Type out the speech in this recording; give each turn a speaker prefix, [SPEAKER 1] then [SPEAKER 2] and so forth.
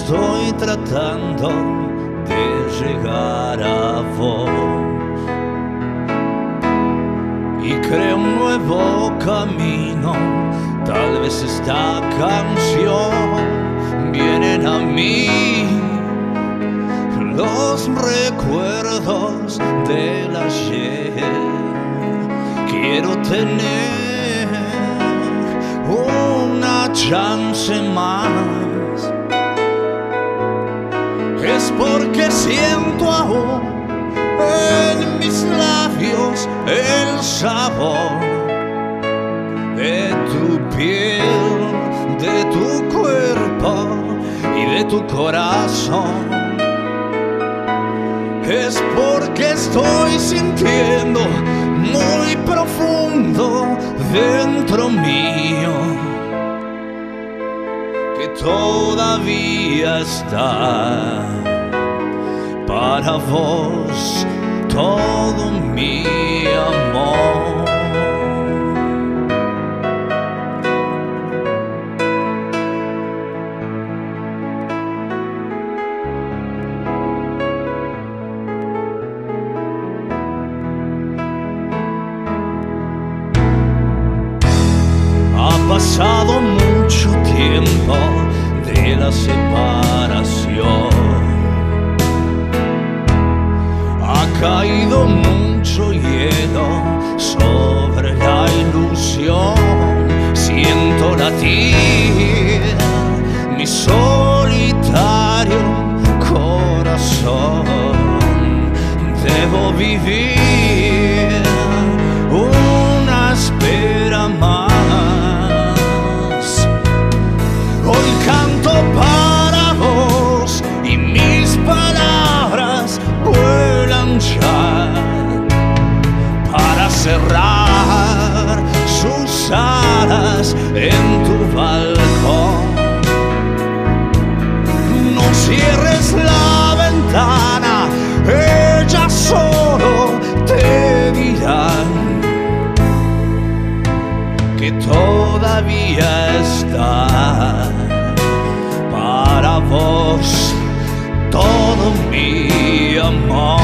[SPEAKER 1] estoy tratando de llegar a vos y creo un nuevo camino. Tal vez esta canción vienen a mí los recuerdos del ayer. Quiero tener una chance más. Es porque siento aún en mis labios el sabor de tu piel, de tu cuerpo y de tu corazón. Es porque estoy sintiendo muy profundo dentro mío que todavía está para vos todo mi amor. Ha pasado mucho tiempo de la separación, ha caído mucho hielo sobre la ilusión. Siento latir mi solitario corazón. Debo vivir una espera más. Hoy canto para vos y mis palabras vuelan ya para cerrar sus alas en tu balcón. No cierres la ventana, ellas solo te dirán que todavía está para vos todo mi amor.